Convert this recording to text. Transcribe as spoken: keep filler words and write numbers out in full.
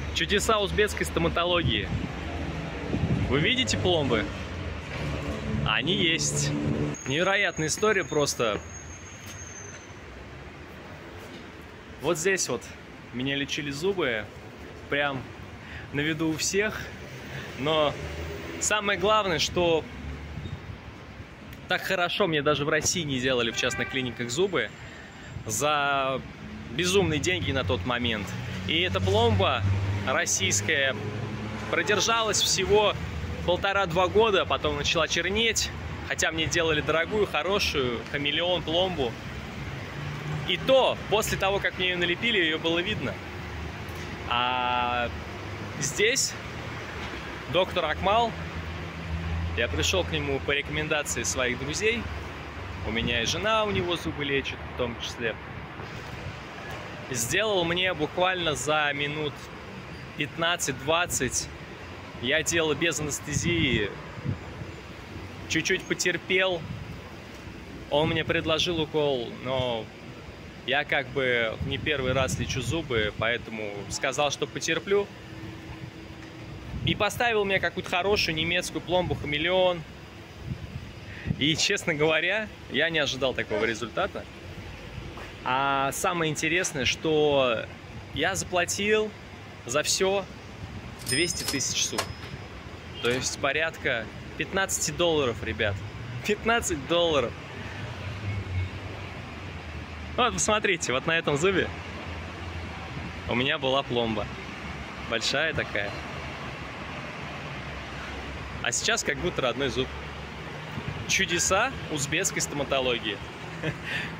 Чудеса узбекской стоматологии. Вы видите пломбы? Они есть. Невероятная история просто. Вот здесь вот меня лечили зубы. Прям на виду у всех. Но самое главное, что так хорошо мне даже в России не делали в частных клиниках зубы. За безумные деньги на тот момент. И эта пломба российская продержалась всего полтора-два года, потом начала чернеть, хотя мне делали дорогую, хорошую хамелеон пломбу. И то, после того, как мне ее налепили, ее было видно. А здесь доктор Акмал, я пришел к нему по рекомендации своих друзей, у меня и жена у него зубы лечит в том числе, сделал мне буквально за минут пятнадцать-двадцать. Я делал без анестезии, чуть-чуть потерпел. Он мне предложил укол, но я как бы не первый раз лечу зубы, поэтому сказал, что потерплю. И поставил мне какую-то хорошую немецкую пломбу хамелеон. И, честно говоря, я не ожидал такого результата. А самое интересное, что я заплатил за все двести тысяч су. То есть порядка пятнадцать долларов, ребят. пятнадцать долларов. Вот, посмотрите, вот на этом зубе у меня была пломба. Большая такая. А сейчас как будто родной зуб. Чудеса узбекской стоматологии.